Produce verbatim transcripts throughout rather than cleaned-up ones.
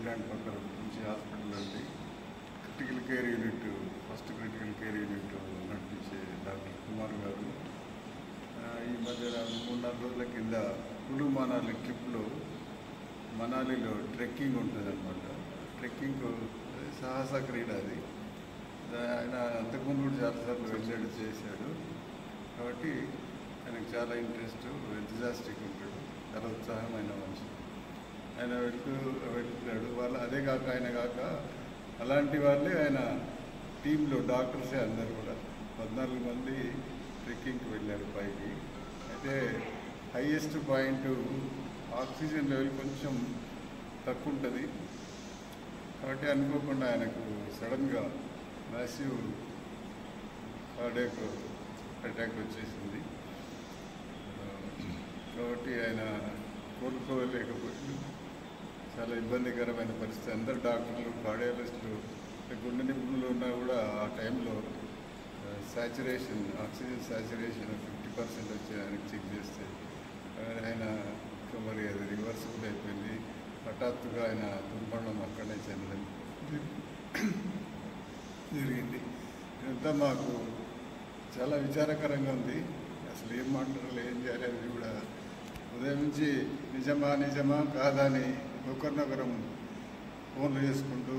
Stand పక్కన మంచి hospital అండి. Critical care unit first critical care unit నడిపించే డాక్టర్ కుమార్ గారు ఈ మధ్య మూడు నాలుగు రోజుల కింద కులు మనాలి ట్రిప్లో మనాలిలో ట్రెక్కింగ్ ఉంటుంది అనమాట. ట్రెక్కింగ్ సాహస క్రీడ అది. ఆయన అంతకుముందు కూడా చాలాసార్లు వెళ్ళాడు, చేశాడు. కాబట్టి ఆయనకు చాలా ఇంట్రెస్ట్, ఎంతజాస్టిక్ ఉంటాడు, చాలా ఉత్సాహమైన మనిషి. ఆయన వెళ్తూ వెళ్తున్నాడు. వాళ్ళు అదే కాక ఆయన కాక అలాంటి వాళ్ళే ఆయన టీంలో డాక్టర్సే అందరు కూడా పద్నాలుగు మంది ట్రెక్కింగ్కి వెళ్ళారు పైకి. అయితే హైయెస్ట్ పాయింట్ ఆక్సిజన్ లెవెల్ కొంచెం తక్కువ ఉంటుంది. కాబట్టి అనుకోకుండా ఆయనకు సడన్గా మ్యాసివ్ కార్డియాక్ అటాక్ వచ్చేసింది. కాబట్టి ఆయన కోలుకోలేకపోయింది. చాలా ఇబ్బందికరమైన పరిస్థితి. అందరు డాక్టర్లు, కార్డియాలజిస్టులు, గుండె నిపుణులు ఉన్నా కూడా ఆ టైంలో saturation oxygen saturation fifty percent వచ్చి ఆయనకు చెక్ చేస్తే ఆయన మరి అది రివర్సిబుల్ అయిపోయింది. హఠాత్తుగా ఆయన దుర్మరణం అక్కడనే చెందడం జరిగింది. ఇదంతా మాకు చాలా విచారకరంగా ఉంది. అసలు ఏం మాట్లాడాలి, ఏం చేయాలి అనేది కూడా ఉదయం నుంచి నిజమా నిజమా కాదా అని ఒకరినొకరం ఫోన్లు చేసుకుంటూ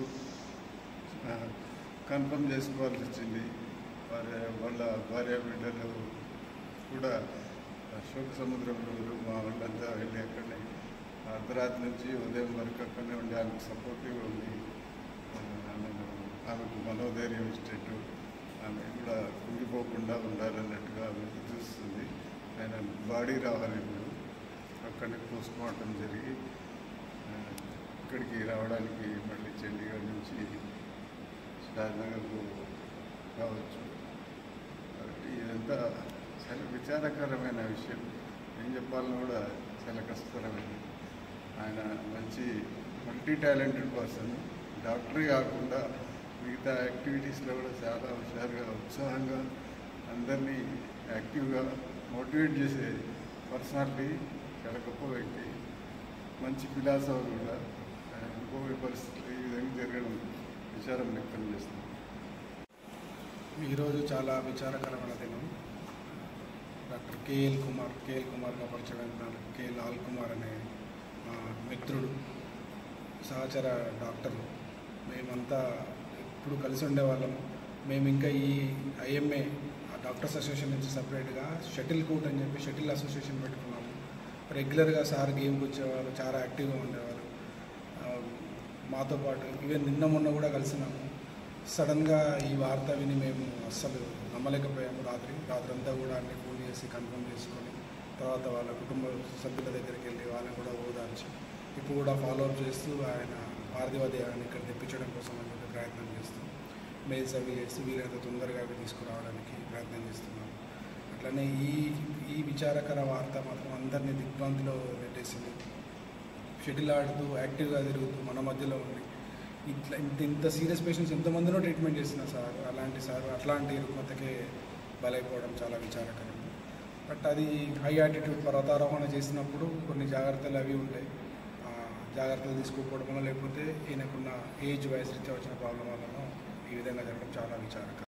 కన్ఫర్మ్ చేసుకోవాల్సి వచ్చింది. వారి వాళ్ళ భార్య బిడ్డలు కూడా శోక సముద్రంలో మా వాళ్ళంతా వెళ్ళి అక్కడనే అర్ధరాత్రి నుంచి ఉదయం వరకు అక్కడనే ఉండి ఆమెకు సపోర్టివ్గా ఉంది. ఆమెకు మనోధైర్యం ఇచ్చేట్టు, ఆమె కూడా కుంగిపోకుండా ఉండాలన్నట్టుగా ఆమె చూస్తుంది. ఆయన బాడీ రావాలి ఇప్పుడు. అక్కడనే పోస్ట్ మార్టం జరిగి ఇక్కడికి రావడానికి మళ్ళీ చండీగఢ్ నుంచి షాద్నగర్కు రావచ్చు. కాబట్టి ఇదంతా చాలా విచారకరమైన విషయం. ఏం చెప్పాలని కూడా చాలా కష్టతరమైనది. ఆయన మంచి మల్టీ టాలెంటెడ్ పర్సన్. డాక్టరే కాకుండా మిగతా యాక్టివిటీస్లో కూడా చాలా హుషారుగా, ఉత్సాహంగా, అందరినీ యాక్టివ్గా మోటివేట్ చేసే పర్సనాలిటీ. చాలా గొప్ప వ్యక్తి, మంచి ఫిలాసఫర్ కూడా. అనుకోని పరిస్థితులు ఈ విధంగా జరగడం విచారం వ్యక్తం చేస్తుంది. ఈరోజు చాలా విచారకరమైన దినం. డాక్టర్ కేఎల్ కుమార్ కేఎల్ కుమార్గా పరిచయమైన కేఎల్ ఆల్ కుమార్ అనే మిత్రుడు, సహచర డాక్టరు. మేమంతా ఎప్పుడు కలిసి ఉండేవాళ్ళము. మేము ఇంకా ఈ ఐఎంఏ డాక్టర్స్ అసోసియేషన్ నుంచి సపరేట్గా షటిల్ కోర్ట్ అని చెప్పి షటిల్ అసోసియేషన్ పెట్టుకున్నాము. రెగ్యులర్గా సార్ గేమ్కి వచ్చేవారు, చాలా యాక్టివ్గా ఉండేవారు మాతో పాటు. ఈవెన్ నిన్న మొన్న కూడా కలిసినాము. సడన్గా ఈ వార్త విని మేము అస్సలు నమ్మలేకపోయాము. రాత్రి రాత్రి అంతా కూడా అన్ని ఫోన్ చేసి కన్ఫర్మ్ చేసుకొని తర్వాత వాళ్ళ కుటుంబ సభ్యుల దగ్గరికి వెళ్ళి వాళ్ళని కూడా ఓదార్చి ఇప్పుడు కూడా ఫాలోఅప్ చేస్తూ ఆయన పార్థివ దేహాన్ని ఇక్కడ తెప్పించడం కోసం అని చెప్పి ప్రయత్నం చేస్తాం. మెయిల్స్ అవి చేసి వీలైనంత తొందరగా అవి తీసుకురావడానికి ప్రయత్నం చేస్తున్నాం. అట్లనే ఈ ఈ విచారకర వార్త మాత్రం అందరినీ దిగ్భ్రాంతిలో పెట్టేసింది. షటిల్ ఆడుతూ యాక్టివ్గా తిరుగుతూ మన మధ్యలో ఉండి ఇట్లా ఇంత ఇంత సీరియస్ పేషెంట్స్ ఎంతమందినో ట్రీట్మెంట్ చేసిన సార్ అలాంటి సార్ అట్లాంటి రుగ్మతకే బలైపోవడం చాలా విచారకరం. బట్ అది హై ఆటిట్యూడ్ పర్వతారోహణ చేసినప్పుడు కొన్ని జాగ్రత్తలు అవి ఉంటాయి. జాగ్రత్తలు తీసుకోకపోవడం వల్ల, లేకపోతే ఈయనకున్న ఏజ్ వయసు రీత్యా వచ్చిన ప్రాబ్లం వల్ల ఈ విధంగా జరగడం చాలా విచారకరం.